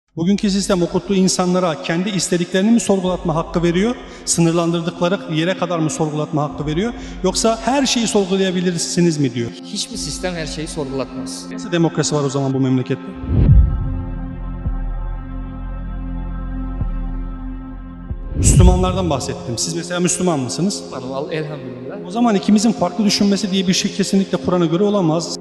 Bugünkü sistem okuttuğu insanlara kendi istediklerini mi sorgulatma hakkı veriyor? Sınırlandırdıkları yere kadar mı sorgulatma hakkı veriyor? Yoksa her şeyi sorgulayabilirsiniz mi diyor? Hiçbir sistem her şeyi sorgulatmaz. Nasıl demokrasi var o zaman bu memlekette? Müslümanlardan bahsettim. Siz mesela Müslüman mısınız? Manuel elhamdülillah. O zaman ikimizin farklı düşünmesi diye bir şey kesinlikle Kur'an'a göre olamaz.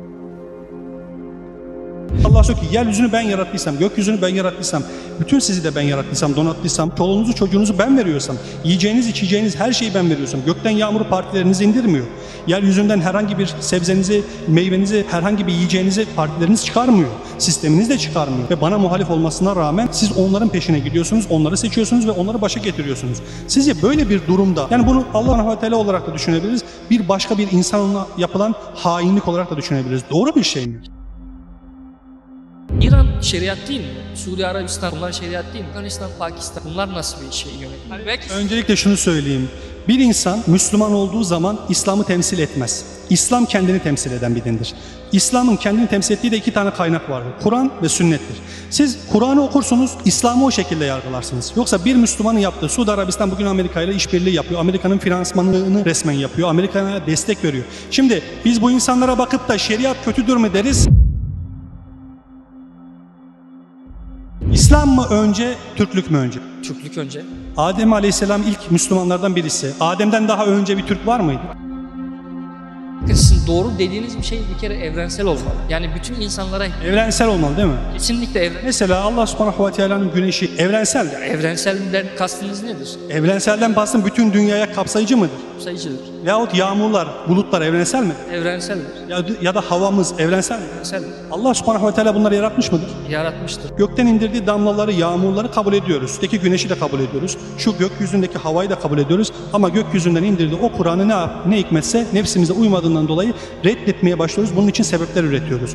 Allah diyor ki yeryüzünü ben yarattıysam, gökyüzünü ben yarattıysam, bütün sizi de ben yarattıysam, donattıysam, çoluğunuzu çocuğunuzu ben veriyorsam, yiyeceğiniz içeceğiniz her şeyi ben veriyorsam, gökten yağmuru partileriniz indirmiyor. Yeryüzünden herhangi bir sebzenizi, meyvenizi, herhangi bir yiyeceğinizi partileriniz çıkarmıyor. Sisteminiz de çıkarmıyor. Ve bana muhalif olmasına rağmen siz onların peşine gidiyorsunuz, onları seçiyorsunuz ve onları başa getiriyorsunuz. Sizce böyle bir durumda, yani bunu Allah ve Teala olarak da düşünebiliriz, bir başka bir insanla yapılan hainlik olarak da düşünebiliriz. Doğru bir şey mi? İran şeriat değil mi? Suriye, Arabistan bunlar şeriat değil mi? Afganistan, Pakistan bunlar nasıl bir şey yönetiyor? Belki Öncelikle şunu söyleyeyim. Bir insan Müslüman olduğu zaman İslam'ı temsil etmez. İslam kendini temsil eden bir dindir. İslam'ın kendini temsil ettiği de iki tane kaynak vardır. Kur'an ve sünnettir. Siz Kur'an'ı okursunuz, İslam'ı o şekilde yargılarsınız. Yoksa bir Müslümanın yaptığı, Suudi Arabistan bugün Amerika ile işbirliği yapıyor. Amerika'nın finansmanını resmen yapıyor. Amerika'ya destek veriyor. Şimdi biz bu insanlara bakıp da şeriat kötüdür mü deriz? İslam mı önce, Türklük mü önce? Türklük önce. Adem Aleyhisselam ilk Müslümanlardan birisi. Adem'den daha önce bir Türk var mıydı? Sizin doğru dediğiniz bir şey bir kere evrensel olmalı. Yani bütün insanlara Evrensel olmalı değil mi? kesinlikle Mesela Allah Subhanahu ve Teala'nın güneşi evrenseldir. evrenselden kastınız nedir? Evrenselden bastım bütün dünyaya kapsayıcı mıdır? Sayıcıdır. Veyahut yağmurlar, bulutlar evrensel midir? Evrenseldir. Ya da havamız evrensel mi? Evrenseldir. Allah Subhanahu ve Teala bunları yaratmış mıdır? Yaratmıştır. Gökten indirdiği damlaları, yağmurları kabul ediyoruz. Üstteki güneşi de kabul ediyoruz. Şu gökyüzündeki havayı da kabul ediyoruz. Ama gökyüzünden indirdiği o Kur'an'ı ne hikmetse nefsimize uymadığından dolayı reddetmeye başlıyoruz. Bunun için sebepler üretiyoruz.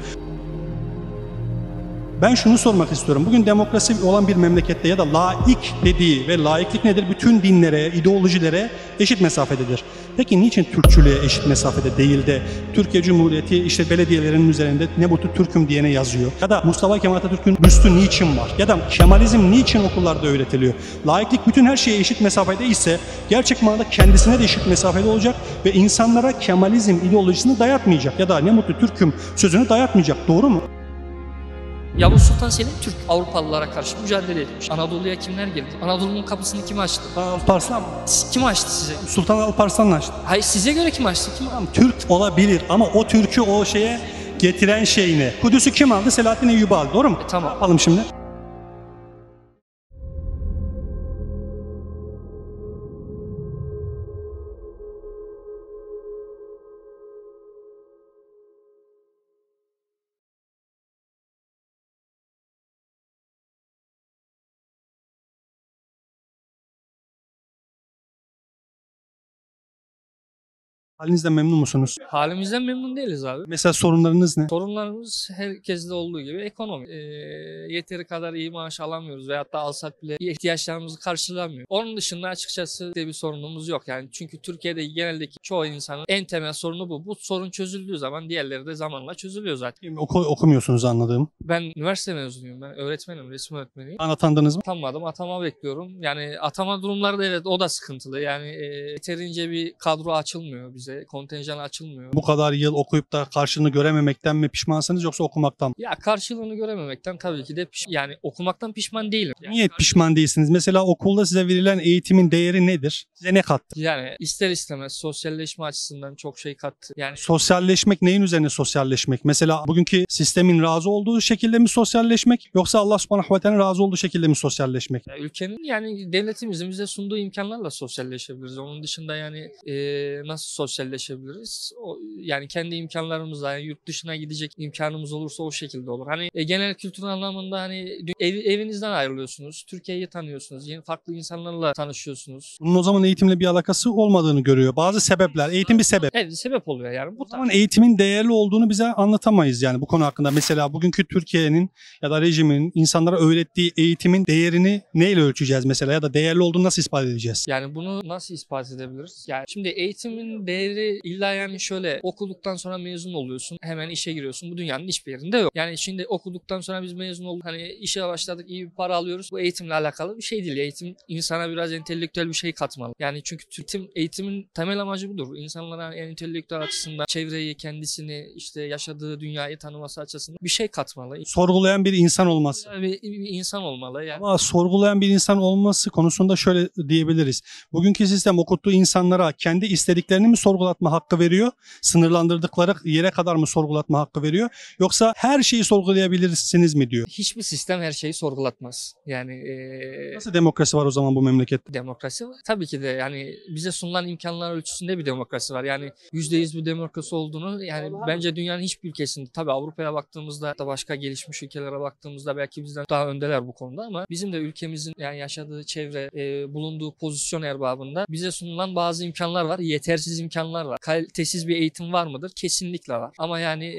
Ben şunu sormak istiyorum. Bugün demokrasi olan bir memlekette ya da laik dediği ve laiklik nedir? Bütün dinlere, ideolojilere eşit mesafededir. Peki niçin Türkçülüğe eşit mesafede değil de Türkiye Cumhuriyeti işte belediyelerinin üzerinde ne mutlu Türk'üm diyene yazıyor? Ya da Mustafa Kemal Atatürk'ün büstü niçin var? Ya da Kemalizm niçin okullarda öğretiliyor? Laiklik bütün her şeye eşit mesafede ise gerçek manada kendisine de eşit mesafede olacak ve insanlara Kemalizm ideolojisini dayatmayacak ya da ne mutlu Türk'üm sözünü dayatmayacak. Doğru mu? Yavuz Sultan Selim Türk Avrupalılara karşı mücadele etmiş. Anadolu'ya kimler girdi? Anadolu'nun kapısını kim açtı? Alparslan mı? Kim açtı size? Sultan Alparslan'la açtı. Hayır size göre kim açtı? Kim aldı? Türk olabilir ama o Türk'ü o şeye getiren şey ne? Kudüs'ü kim aldı? Selahattin Eyyubi aldı. Doğru mu? Tamam. Ne yapalım şimdi? Halinizden memnun musunuz? Halimizden memnun değiliz abi. Mesela sorunlarınız ne? Sorunlarımız herkeste olduğu gibi ekonomi. Yeteri kadar iyi maaş alamıyoruz veyahut da alsak bile ihtiyaçlarımızı karşılamıyor. Onun dışında açıkçası bir sorunumuz yok. Yani çünkü Türkiye'de geneldeki çoğu insanın en temel sorunu bu. Bu sorun çözüldüğü zaman diğerleri de zamanla çözülüyor zaten. Okumuyorsunuz anladığım. Ben üniversite mezunuyum. Ben öğretmenim, resim öğretmeniyim. Atandınız mı? Atanmadım, atama bekliyorum. Yani atama durumları da evet o da sıkıntılı. Yani yeterince bir kadro açılmıyor bize. Kontenjan açılmıyor. Bu kadar yıl okuyup da karşılığını görememekten mi pişmansınız yoksa okumaktan mı? Ya karşılığını görememekten tabii ki de yani okumaktan pişman değilim. Yani Niye pişman değilsiniz? Mesela okulda size verilen eğitimin değeri nedir? Size ne kattı? Yani ister istemez sosyalleşme açısından çok şey kattı. Yani Sosyalleşmek neyin üzerine sosyalleşmek? Mesela bugünkü sistemin razı olduğu şekilde mi sosyalleşmek yoksa Allah Subhanahu ve Teala'nın razı olduğu şekilde mi sosyalleşmek? ülkenin yani devletimizin bize sunduğu imkanlarla sosyalleşebiliriz. Onun dışında yani nasıl sosyalleşebiliriz? Yani kendi imkanlarımızla yani yurt dışına gidecek imkanımız olursa o şekilde olur. Hani genel kültür anlamında hani evinizden ayrılıyorsunuz. Türkiye'yi tanıyorsunuz. Yeni farklı insanlarla tanışıyorsunuz. Bunun o zaman eğitimle bir alakası olmadığını görüyor. Bazı sebepler, eğitim bir sebep. Evet sebep oluyor yani. O zaman eğitimin değerli olduğunu bize anlatamayız yani bu konu hakkında. Mesela bugünkü Türkiye'nin ya da rejimin insanlara öğrettiği eğitimin değerini neyle ölçeceğiz mesela ya da değerli olduğunu nasıl ispat edeceğiz? Yani bunu nasıl ispat edebiliriz? Yani şimdi eğitimin değeri hayri illa yani şöyle okuduktan sonra mezun oluyorsun, hemen işe giriyorsun. Bu dünyanın hiçbir yerinde yok. Yani şimdi okuduktan sonra biz mezun olduk, hani işe başladık, iyi bir para alıyoruz. Bu eğitimle alakalı bir şey değil. Eğitim insana biraz entelektüel bir şey katmalı. Yani çünkü eğitimin temel amacı budur. İnsanlara yani entelektüel açısından çevreyi, kendisini, işte yaşadığı dünyayı tanıması açısından bir şey katmalı. Sorgulayan bir insan olması. Bir insan olmalı yani. Ama sorgulayan bir insan olması konusunda şöyle diyebiliriz. Bugünkü sistem okuttuğu insanlara kendi istediklerini mi sorgulatma hakkı veriyor? Sınırlandırdıkları yere kadar mı sorgulatma hakkı veriyor? Yoksa her şeyi sorgulayabilirsiniz mi diyor? Hiçbir sistem her şeyi sorgulatmaz. Yani Nasıl demokrasi var o zaman bu memlekette? demokrasi var. Tabii ki de yani bize sunulan imkanlar ölçüsünde bir demokrasi var. Yani %100 bir demokrasi olduğunu yani bence dünyanın hiçbir ülkesinde, tabii Avrupa'ya baktığımızda da başka gelişmiş ülkelere baktığımızda belki bizden daha öndeler bu konuda ama bizim de ülkemizin yani yaşadığı çevre, bulunduğu pozisyon erbabında bize sunulan bazı imkanlar var. Yetersiz imkanlar var. Kalitesiz bir eğitim var mıdır? Kesinlikle var. Ama yani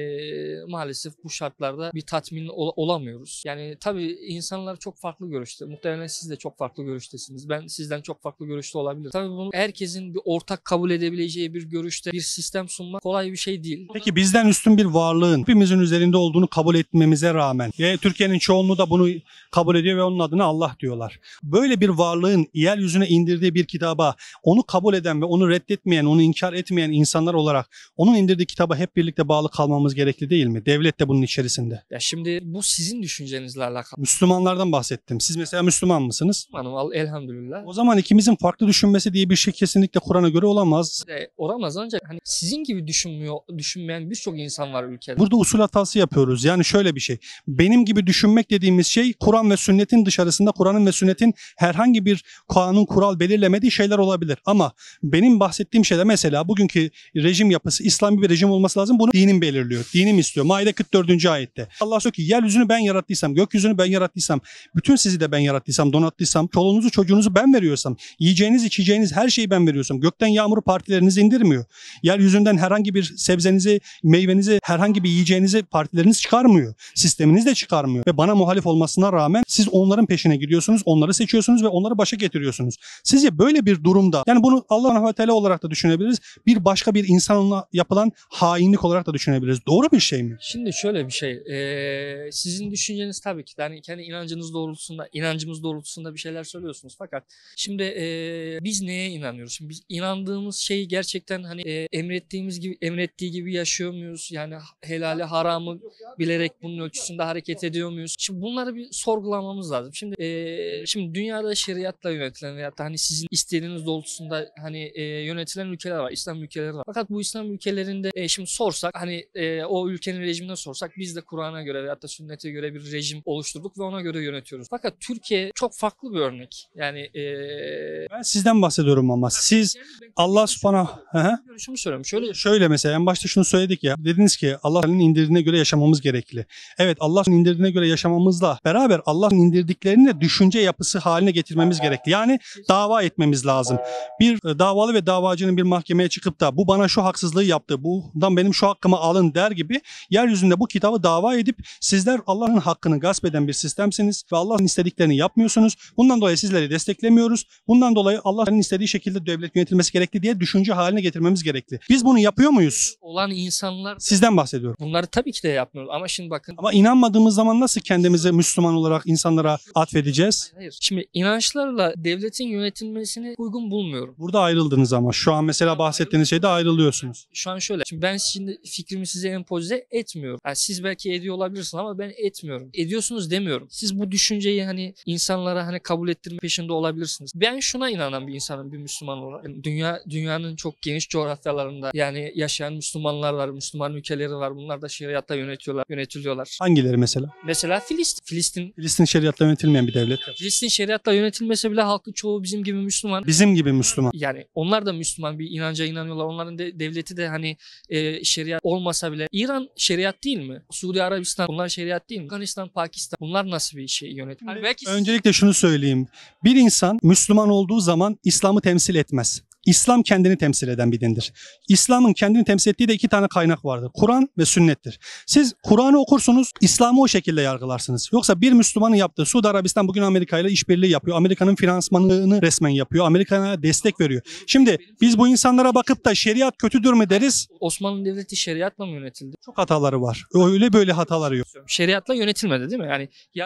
maalesef bu şartlarda bir tatmin olamıyoruz. Yani tabii insanlar çok farklı görüşte. Muhtemelen siz de çok farklı görüştesiniz. Ben sizden çok farklı görüşte olabilirim. Tabii bunu herkesin bir ortak kabul edebileceği bir görüşte bir sistem sunmak kolay bir şey değil. Peki bizden üstün bir varlığın hepimizin üzerinde olduğunu kabul etmemize rağmen Türkiye'nin çoğunluğu da bunu kabul ediyor ve onun adına Allah diyorlar. Böyle bir varlığın yeryüzüne indirdiği bir kitaba onu kabul eden ve onu reddetmeyen, onu inkar etmeyen insanlar olarak onun indirdiği kitaba hep birlikte bağlı kalmamız gerekli değil mi? Devlet de bunun içerisinde. Ya şimdi bu sizin düşüncenizle alakalı. Müslümanlardan bahsettim. Siz mesela Müslüman mısınız? Müslümanım elhamdülillah. O zaman ikimizin farklı düşünmesi diye bir şey kesinlikle Kur'an'a göre olamaz. Olamaz ancak hani sizin gibi düşünmeyen birçok insan var ülkede. Burada usul hatası yapıyoruz. Yani şöyle bir şey. Benim gibi düşünmek dediğimiz şey Kur'an ve sünnetin dışarısında Kur'an'ın ve sünnetin herhangi bir kanun kural belirlemediği şeyler olabilir. Ama benim bahsettiğim şeyde mesela bugünkü rejim yapısı İslami bir rejim olması lazım. Bunu dinim belirliyor. Dinim istiyor. Maide 44. ayette. Allah diyor ki yeryüzünü ben yarattıysam, gökyüzünü ben yarattıysam, bütün sizi de ben yarattıysam, donattıysam, çoluğunuzu çocuğunuzu ben veriyorsam, yiyeceğiniz içeceğiniz her şeyi ben veriyorsam, gökten yağmuru partileriniz indirmiyor. Yeryüzünden herhangi bir sebzenizi, meyvenizi, herhangi bir yiyeceğinizi partileriniz çıkarmıyor. Sisteminiz de çıkarmıyor. Ve bana muhalif olmasına rağmen siz onların peşine gidiyorsunuz, onları seçiyorsunuz ve onları başa getiriyorsunuz. Sizce böyle bir durumda, yani bunu Allah ve Teala olarak da düşünebiliriz, bir başka bir insanla yapılan hainlik olarak da düşünebiliriz. Doğru bir şey mi? Şimdi şöyle bir şey, sizin düşünceniz tabii ki yani kendi inancımız doğrultusunda bir şeyler söylüyorsunuz. Fakat şimdi biz neye inanıyoruz? Şimdi biz inandığımız şeyi gerçekten hani emrettiği gibi yaşıyor muyuz? Yani helali haramı bilerek bunun ölçüsünde hareket ediyor muyuz? Şimdi bunları bir sorgulamamız lazım. Şimdi dünyada şeriatla yönetilen veyahut da hani sizin istediğiniz doğrultusunda hani yönetilen ülkeler var, İslam ülkeleri var. Fakat bu İslam ülkelerinde şimdi sorsak hani o ülkenin rejimine sorsak biz de Kur'an'a göre veyahut da sünnete göre bir rejim oluşturduk ve ona göre yönetiyoruz. Fakat Türkiye çok farklı bir örnek. Yani Ben sizden bahsediyorum ama siz Allah subhanahu görüşümü söylüyorum. Şöyle mesela en başta şunu söyledik ya. Dediniz ki Allah'ın indirdiğine göre yaşamamız gerekli. Evet, Allah'ın indirdiğine göre yaşamamızla beraber Allah'ın indirdiklerini de düşünce yapısı haline getirmemiz gerekli. Yani dava etmemiz lazım. Bir davalı ve davacının bir mahkemeye çıkıp da bu bana şu haksızlığı yaptı, bundan benim şu hakkımı alın der gibi yeryüzünde bu kitabı dava edip sizler Allah'ın hakkını gasp eden bir sistemsiniz ve Allah'ın istediklerini yapmıyorsunuz. Bundan dolayı sizleri desteklemiyoruz. Bundan dolayı Allah'ın istediği şekilde devlet yönetilmesi gerekli diye düşünce haline getirmemiz gerekli. Biz bunu yapıyor muyuz? Olan insanlar Sizden bahsediyorum. bunları tabii ki de yapmıyoruz ama şimdi bakın. Ama inanmadığımız zaman nasıl kendimizi Müslüman olarak insanlara atfedeceğiz? Hayır. Şimdi inançlarla devletin yönetilmesini uygun bulmuyorum. Burada ayrıldınız ama şu an mesela bahsettiğiniz şeyde ayrılıyorsunuz. Şu an şöyle. Şimdi ben şimdi fikrimi size empoze etmiyorum. Yani siz belki ediyor olabilirsiniz ama ben etmiyorum. Ediyorsunuz demiyorum. Siz bu düşünceyi hani insanlara hani kabul ettirme peşinde olabilirsiniz. Ben şuna inanan bir insanım, bir Müslüman olarak. Yani dünyanın çok geniş coğrafyalarında yani yaşayan Müslümanlar var, Müslüman ülkeleri var. Bunlar da şeriatla yönetiliyorlar. Hangileri mesela? Mesela Filistin. Filistin şeriatla yönetilmeyen bir devlet. Filistin şeriatla yönetilmese bile halkı çoğu bizim gibi Müslüman. Bizim gibi Müslüman. Yani onlar da Müslüman bir inanca inanıyorlar. Onların devleti de hani şeriat olmasa bile. İran şeriat değil mi? Suudi Arabistan bunlar şeriat değil mi? Afganistan, Pakistan bunlar nasıl bir şey yönetiyor? Öncelikle şunu söyleyeyim. Bir insan Müslüman olduğu zaman İslam'ı temsil etmez. İslam kendini temsil eden bir dindir. İslam'ın kendini temsil ettiği de iki tane kaynak vardır. Kur'an ve sünnettir. Siz Kur'an'ı okursunuz, İslam'ı o şekilde yargılarsınız. Yoksa bir Müslümanın yaptığı, Suudi Arabistan bugün Amerika ile işbirliği yapıyor. Amerika'nın finansmanını resmen yapıyor. Amerika'ya destek veriyor. Şimdi biz bu insanlara bakıp da şeriat kötüdür mü deriz? Osmanlı Devleti şeriatla mı yönetildi? Çok hataları var. Öyle böyle hataları yok. Şeriatla yönetilmedi değil mi? Yani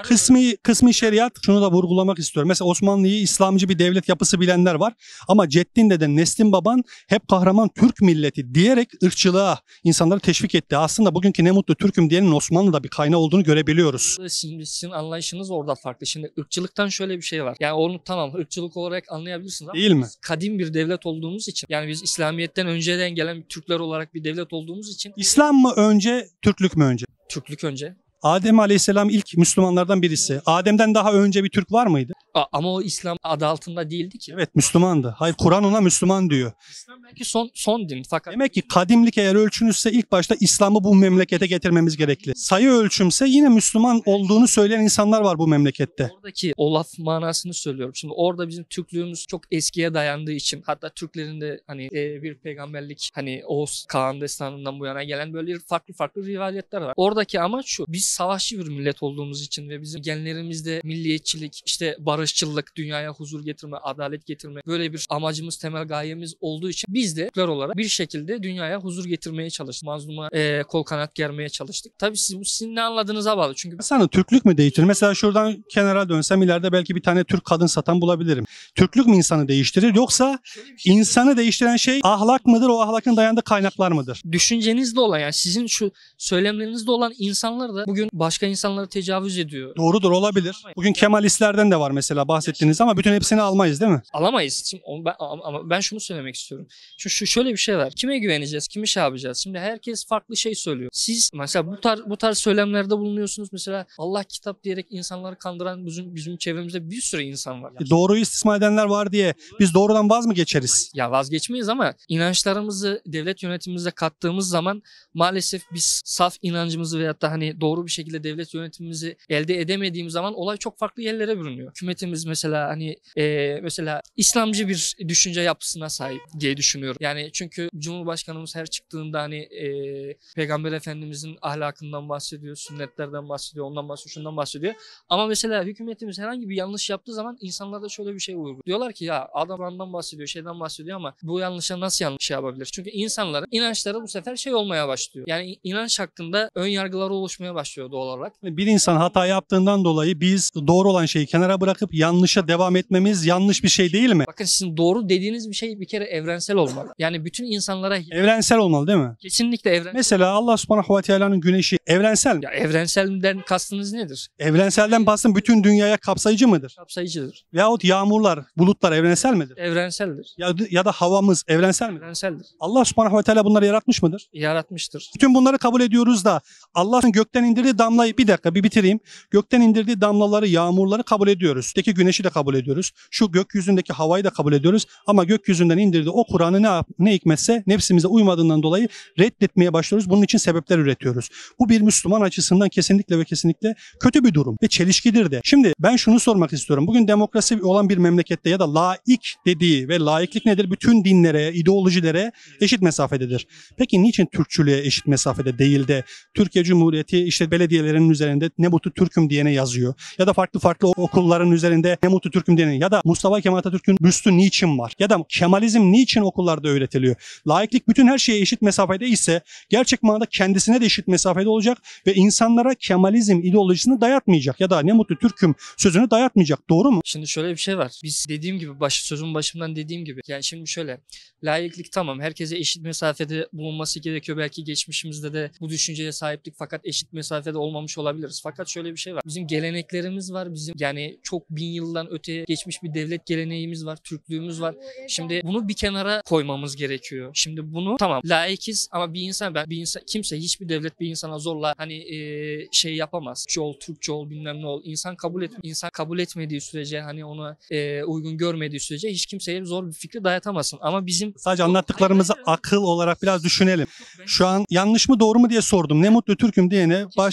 Kısmi şeriat, şunu da vurgulamak istiyorum. Mesela Osmanlı'yı İslamcı bir devlet yapısı bilenler var. Ama Ceddin deden, Neslin baban hep kahraman Türk milleti diyerek ırkçılığa insanları teşvik etti. Aslında bugünkü ne mutlu Türk'üm diyenin Osmanlı'da bir kaynağı olduğunu görebiliyoruz. sizin anlayışınız orada farklı. Şimdi ırkçılıktan şöyle bir şey var. Yani onu tamam ırkçılık olarak anlayabilirsiniz ama Değil mi? biz kadim bir devlet olduğumuz için, yani biz İslamiyet'ten önceden gelen Türkler olarak bir devlet olduğumuz için İslam mı önce, Türklük mü önce? Türklük önce. Adem Aleyhisselam ilk Müslümanlardan birisi. Adem'den daha önce bir Türk var mıydı? Ama o İslam adı altında değildi ki. Evet, Müslümandı. Hayır, Kur'an ona Müslüman diyor. İslam belki son din fakat Demek ki kadimlik eğer ölçünüzse ilk başta İslam'ı bu memlekete getirmemiz gerekli. Sayı ölçümse yine Müslüman olduğunu söyleyen insanlar var bu memlekette. oradaki o laf manasını söylüyorum. Şimdi orada bizim Türklüğümüz çok eskiye dayandığı için, hatta Türklerin de hani bir peygamberlik, hani Oğuz Kağan destanından bu yana gelen böyle farklı rivayetler var. Oradaki amaç şu: biz savaşçı bir millet olduğumuz için ve bizim genlerimizde milliyetçilik, işte barışçılık, dünyaya huzur getirme, adalet getirme, böyle bir amacımız, temel gayemiz olduğu için biz de Türkler olarak bir şekilde dünyaya huzur getirmeye çalıştık. Mazluma kol kanat germeye çalıştık. Tabii sizin ne anladığınıza bağlı. Çünkü Sana Türklük mü değiştirir? Mesela şuradan kenara dönsem ileride belki bir tane Türk kadın satan bulabilirim. Türklük mü insanı değiştirir, yoksa insanı değiştiren şey ahlak mıdır? O ahlakın dayandığı kaynaklar mıdır? düşüncenizde olan, yani sizin şu söylemlerinizde olan insanlar da bugün başka insanlara tecavüz ediyor. Doğrudur, olabilir. Bugün Kemalistlerden de var mesela bahsettiğiniz, ama bütün hepsini almayız değil mi? Alamayız. Şimdi ama ben şunu söylemek istiyorum. Şöyle bir şey var. Kime güveneceğiz? Kimi şey yapacağız? Şimdi herkes farklı şey söylüyor. Siz mesela bu tarz söylemlerde bulunuyorsunuz. Mesela Allah kitap diyerek insanları kandıran bizim çevremizde bir sürü insan var. Doğruyu istismar edenler var diye biz doğrudan vaz mı geçeriz? Ya vazgeçmeyiz ama inançlarımızı devlet yönetimimize kattığımız zaman maalesef biz saf inancımızı veyahut da hani doğru bir şekilde devlet yönetimimizi elde edemediğimiz zaman olay çok farklı yerlere bürünüyor. Hükümetimiz mesela hani mesela İslamcı bir düşünce yapısına sahip diye düşünüyorum. Yani çünkü Cumhurbaşkanımız her çıktığında hani Peygamber Efendimizin ahlakından bahsediyor, sünnetlerden bahsediyor, ondan bahsediyor, şundan bahsediyor. Ama mesela hükümetimiz herhangi bir yanlış yaptığı zaman insanlarda şöyle bir şey uyguyor. Diyorlar ki ya adam ondan bahsediyor, şeyden bahsediyor ama bu yanlışa nasıl yanlış şey yapabilir? Çünkü insanların inançları bu sefer şey olmaya başlıyor. Yani inanç hakkında ön yargıları oluşmaya başlıyor doğal olarak. Bir insan hata yaptığından dolayı biz doğru olan şeyi kenara bırakıp yanlışa devam etmemiz yanlış bir şey değil mi? Bakın sizin doğru dediğiniz bir şey bir kere evrensel olmalı. Yani bütün insanlara Evrensel olmalı değil mi? kesinlikle evrensel. Mesela Allah subhanahu ve teala'nın güneşi evrensel mi? Ya evrenselden kastınız nedir? Evrenselden bastım bütün dünyaya kapsayıcı mıdır? Kapsayıcıdır. Veyahut yağmurlar, bulutlar evrensel midir? Evrenseldir. Ya da havamız evrensel midir? Evrenseldir. Allah subhanahu ve teala bunları yaratmış mıdır? Yaratmıştır. Bütün bunları kabul ediyoruz da Allah'ın gökten indirdiği damlayı, bir dakika bir bitireyim. Gökten indirdiği damlaları, yağmurları kabul ediyoruz. Üstteki güneşi de kabul ediyoruz. Şu gökyüzündeki havayı da kabul ediyoruz. Ama gökyüzünden indirdiği o Kur'an'ı ne hikmetse nefsimize uymadığından dolayı reddetmeye başlıyoruz. Bunun için sebepler üretiyoruz. Bu bir Müslüman açısından kesinlikle ve kesinlikle kötü bir durum ve çelişkidir de. Şimdi ben şunu sormak istiyorum. Bugün demokrasi olan bir memlekette ya da laik dediği ve laiklik nedir? Bütün dinlere, ideolojilere eşit mesafededir. Peki niçin Türkçülüğe eşit mesafede değil de Türkiye Cumhuriyeti işte belediyelerinin üzerinde ne mutlu Türk'üm diyene yazıyor? Ya da farklı okulların üzerinde ne mutlu Türk'üm diyene, ya da Mustafa Kemal Atatürk'ün büstü niçin var? Ya da Kemalizm niçin okullarda öğretiliyor? Laiklik bütün her şeye eşit mesafede ise gerçek manada kendisine de eşit mesafede olacak ve insanlara Kemalizm ideolojisini dayatmayacak ya da ne mutlu Türk'üm sözünü dayatmayacak. Doğru mu? Şimdi şöyle bir şey var. Biz dediğim gibi sözün başımdan dediğim gibi. Yani şimdi şöyle, laiklik tamam, herkese eşit mesafede bulunması gerekiyor. Belki geçmişimizde de bu düşünceye sahiptik fakat eşit mesafede olmamış olabiliriz. Fakat şöyle bir şey var. Bizim geleneklerimiz var. Bizim yani çok bin yıldan öteye geçmiş bir devlet geleneğimiz var. Türklüğümüz var. Şimdi bunu bir kenara koymamız gerekiyor. Şimdi bunu tamam laikiz ama bir insan kimse hiçbir devlet bir insana zorla hani şey yapamaz. Türkçe ol bilmem ne ol. İnsan kabul etmediği sürece, hani ona uygun görmediği sürece hiç kimseye zor bir fikri dayatamazsın. Ama bizim Sadece anlattıklarımızı akıl olarak biraz düşünelim. Şu an yanlış mı doğru mu diye sordum. Ne mutlu Türk'üm diyene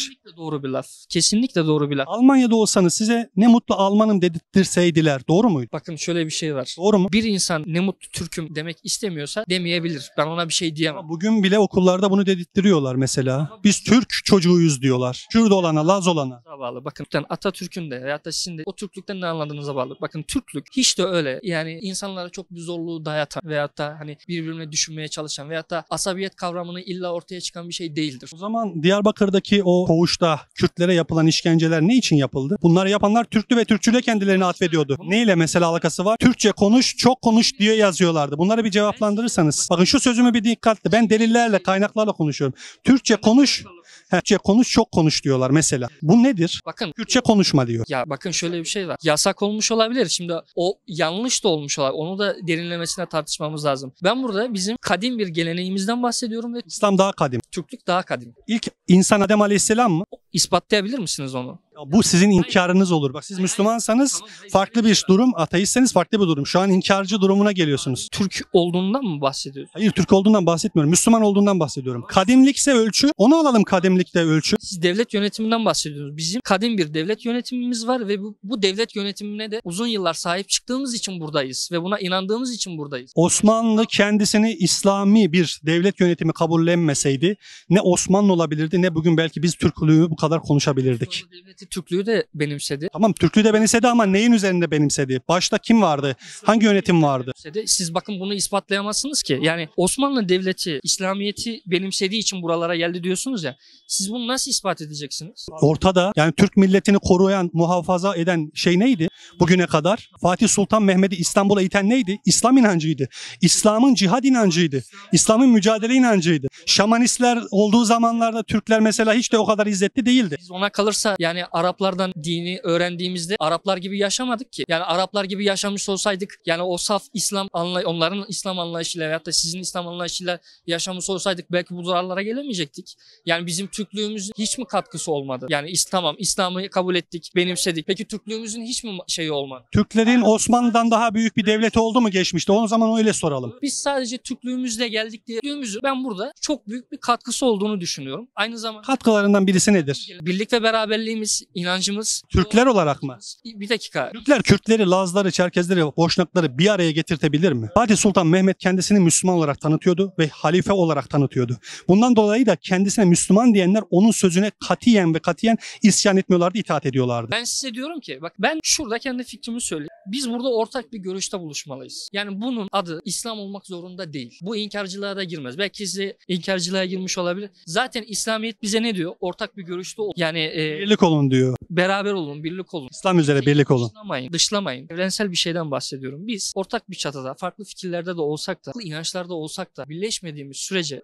Kesinlikle doğru bir laf. Kesinlikle doğru bir laf. Almanya'da olsanız size ne mutlu Almanım dedirtseydiler. Doğru muydu? Bakın şöyle bir şey var. Doğru mu? Bir insan ne mutlu Türk'üm demek istemiyorsa demeyebilir. Ben ona bir şey diyemem. Bugün bile okullarda bunu dedirttiriyorlar mesela. Biz Türk çocuğuyuz diyorlar. Kürt olana, Laz olana. Bağlı. Bakın Atatürk'ün de veyahut da sizin de o Türklükten ne anladığınıza bağlı. Bakın Türklük hiç de öyle. Yani insanlara çok bir zorluğu dayatan veyahut da hani birbirine düşünmeye çalışan veyahut da asabiyet kavramını illa ortaya çıkan bir şey değildir. O zaman Diyarbakır'daki o koğuşta Kürtlere yapılan işkenceler ne için yapıldı? Bunları yapanlar Türklü ve Türkçüyle kendilerini atfediyordu. Neyle mesela alakası var? Türkçe konuş, çok konuş diye yazıyorlardı. Bunları bir cevaplandırırsanız. Bakın şu sözümü bir dikkatli. Ben delillerle, kaynaklarla konuşuyorum. Türkçe konuş, Türkçe konuş, çok konuş diyorlar mesela. Bu nedir? Bakın Kürtçe konuşma diyor. ya bakın şöyle bir şey var. Yasak olmuş olabilir. Şimdi o yanlış da olmuş olabilir. Onu da derinlemesine tartışmamız lazım. Ben burada bizim kadim bir geleneğimizden bahsediyorum ve İslam daha kadim. Türklük daha kadim. İlk insan Adem Aleyhisselam mı? İspatlayabilir misiniz onu? Ya bu sizin inkarınız olur. Bak siz Müslümansanız farklı bir durum, ateistseniz farklı bir durum. Şu an inkarcı durumuna geliyorsunuz. Türk olduğundan mı bahsediyorsun? Hayır, Türk olduğundan bahsetmiyorum. Müslüman olduğundan bahsediyorum. Kadimlikse ölçü. Onu alalım, kadimlikte ölçü. Siz devlet yönetiminden bahsediyorsunuz. Bizim kadim bir devlet yönetimimiz var ve bu devlet yönetimine de uzun yıllar sahip çıktığımız için buradayız ve buna inandığımız için buradayız. Osmanlı kendisini İslami bir devlet yönetimi kabullenmeseydi ne Osmanlı olabilirdi ne bugün belki biz Türklüğü bu kadar konuşabilirdik. Devleti Türklüğü de benimsedi. Tamam, Türklüğü de benimsedi ama neyin üzerinde benimsedi? Başta kim vardı? Hangi yönetim vardı? Siz bakın bunu ispatlayamazsınız ki. Yani Osmanlı Devleti İslamiyet'i benimsediği için buralara geldi diyorsunuz ya. Siz bunu nasıl ispat edeceksiniz? Ortada, yani Türk milletini koruyan, muhafaza eden şey neydi bugüne kadar? Fatih Sultan Mehmet'i İstanbul'a iten neydi? İslam inancıydı. İslam'ın cihad inancıydı. İslam'ın mücadele inancıydı. Şamanistler olduğu zamanlarda Türkler mesela hiç de o kadar izzetli değildi. Biz ona kalırsa yani Araplardan dini öğrendiğimizde Araplar gibi yaşamadık ki. Yani Araplar gibi yaşamış olsaydık, yani o saf İslam onların İslam anlayışıyla veyahut da sizin İslam anlayışıyla yaşamış olsaydık belki bu zararlara gelemeyecektik. Yani bizim Türklüğümüzün hiç mi katkısı olmadı? Yani tamam, İslam'ı kabul ettik, benimsedik. Peki Türklüğümüzün hiç mi şeyi olmadı? Türklerin Osmanlı'dan daha büyük bir devleti oldu mu geçmişte? O zaman öyle soralım. Biz sadece Türklüğümüzle geldik diye ben burada çok büyük bir katkısı olduğunu düşünüyorum. Aynı zamanda Katkılarından birisi nedir? birlik ve beraberliğimiz, inancımız. Türkler olarak mı? Bir dakika. Türkler Kürtleri, Lazları, Çerkezleri, Boşnakları bir araya getirtebilir mi? Fatih Sultan Mehmet kendisini Müslüman olarak tanıtıyordu ve halife olarak tanıtıyordu. Bundan dolayı da kendisine Müslüman diyenler onun sözüne katiyen isyan etmiyorlardı, itaat ediyorlardı. Ben size diyorum ki bak, ben şurada kendi fikrimi söyleyeyim. Biz burada ortak bir görüşte buluşmalıyız. Yani bunun adı İslam olmak zorunda değil. Bu inkarcılığa da girmez. Belki size inkarcılığa girmiş olabilir. Zaten İslamiyet bize ne diyor? Ortak bir görüşte ol. Yani Birlik olun diyor. beraber olun, birlik olun. İslam üzere birlik olun. Dışlamayın. Evrensel bir şeyden bahsediyorum. Biz ortak bir çatıda, farklı fikirlerde de olsak da, farklı inançlarda olsak da birleşmediğimiz sürece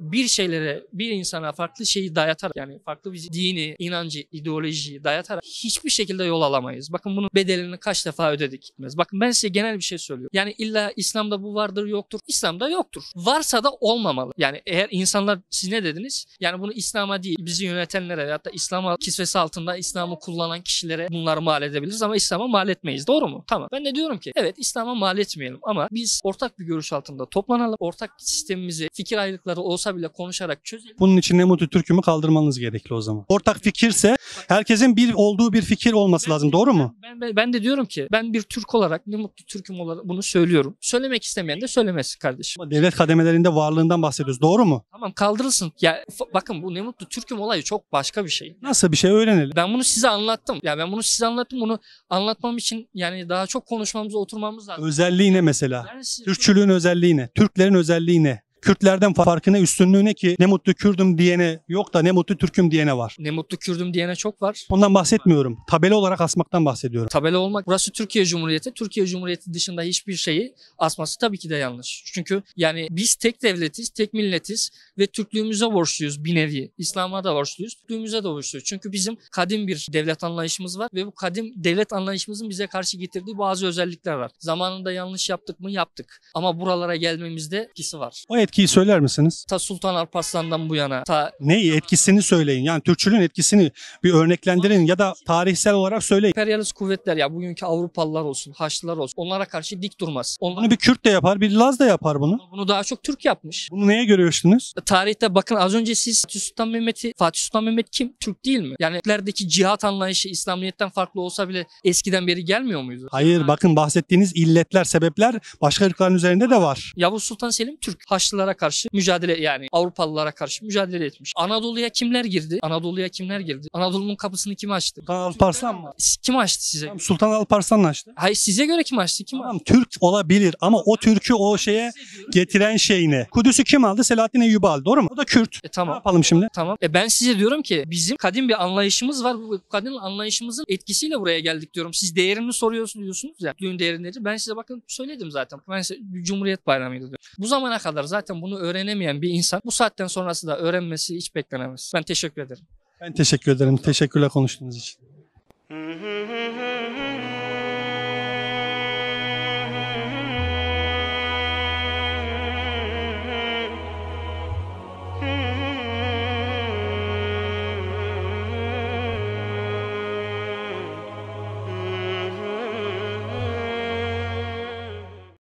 bir insana farklı şeyi dayatarak, yani farklı bir dini, inancı, ideolojiyi dayatarak hiçbir şekilde yol alamayız. Bakın bunun bedelini kaç defa ödedik. Bakın ben size genel bir şey söylüyorum. Yani illa İslam'da bu vardır yoktur. İslam'da yoktur. Varsa da olmamalı. Yani eğer insanlar, siz ne dediniz? Yani bunu İslam'a değil, bizi yönetenlere veyahut da İslam'a kisvesi altında İslam'ı kullanan kişilere bunları mal edebiliriz ama İslam'a mal etmeyiz. Doğru mu? Tamam. Ben de diyorum ki evet, İslam'a mal etmeyelim ama biz ortak bir görüş altında toplanalım. Ortak sistemimizi fikir ayrılıkları olsa bile konuşarak çözelim. Bunun için ne mutlu Türk'ümü kaldırmanız gerekli o zaman. Ortak fikirse herkesin bir olduğu bir fikir olması lazım. Doğru mu? Ben de diyorum ki ben bir Türk olarak, ne mutlu Türk'üm olarak bunu söylüyorum. Söylemek istemeyen de söylemesin kardeşim. Ama devlet kademelerinde varlığından bahsediyoruz. Doğru mu? Tamam, kaldırılsın. Ya bakın, bu ne mutlu Türk'üm olayı çok başka bir şey. Nasıl bir şey, öğrenelim. Ben bunu size anlattım. Bunu anlatmam için yani daha çok konuşmamıza oturmamız lazım. Özelliği ne mesela? Türkçülüğün özelliği ne? Türklerin özelliği ne? Kürtlerden farkı ne, üstünlüğü ne ki ne mutlu Kürdüm diyene yok da ne mutlu Türk'üm diyene var? Ne mutlu Kürdüm diyene çok var. Ondan bahsetmiyorum. Tabela olarak asmaktan bahsediyorum. Tabela olmak, burası Türkiye Cumhuriyeti. Türkiye Cumhuriyeti dışında hiçbir şeyi asması tabii ki de yanlış. Çünkü yani biz tek devletiz, tek milletiz ve Türklüğümüze borçluyuz bir nevi. İslam'a da borçluyuz, Türklüğümüze de borçluyuz. Çünkü bizim kadim bir devlet anlayışımız var ve bu kadim devlet anlayışımızın bize karşı getirdiği bazı özellikler var. Zamanında yanlış yaptık mı? Yaptık. Ama buralara gelmemizde etkisi var. O etkiyi söyler misiniz? Ta Sultan Alparslan'dan bu yana Neyi? Etkisini söyleyin. Yani Türkçülüğün etkisini bir örneklendirin ya da tarihsel olarak söyleyin. emperyalist kuvvetler ya bugünkü Avrupalılar olsun, Haçlılar olsun onlara karşı dik durmaz. Bunu bir Kürt de yapar, bir Laz da yapar bunu. Bunu daha çok Türk yapmış. Bunu neye görüyorsunuz? Tarihte bakın az önce siz Fatih Sultan Mehmet kim? Türk değil mi? Yani Türklerdeki cihat anlayışı İslamiyet'ten farklı olsa bile eskiden beri gelmiyor muydu? Hayır, bakın bahsettiğiniz illetler, sebepler başka ırkların üzerinde de var. Yavuz Sultan Selim Türk. Haçlılara karşı mücadele yani Avrupalılara karşı mücadele etmiş. Anadolu'ya kimler girdi? Anadolu'nun kapısını kim açtı? Sultan Alparslan mı? Kim açtı size? Tamam, Sultan Alparslan açtı. Hayır size göre kim açtı? Kim açtı? Tamam, Türk olabilir ama o Türk'ü o şeye getiren şey ne? Kudüs'ü kim aldı? Selahattin Eyyubi aldı. Doğru mu? O da Kürt. Ne Tamam. yapalım şimdi? Tamam. Ben size diyorum ki bizim kadim bir anlayışımız var. Bu kadim anlayışımızın etkisiyle buraya geldik diyorum. Siz değerini soruyorsunuz diyorsunuz ya. Düğün değeri nedir? Ben size bakın söyledim zaten. Ben size Cumhuriyet Bayramı'ydı diyorum. Bu zamana kadar zaten bunu öğrenemeyen bir insan bu saatten sonrası da öğrenmesi hiç beklenemez. Ben teşekkür ederim. Ben teşekkür ederim. Teşekkürler konuştuğunuz için.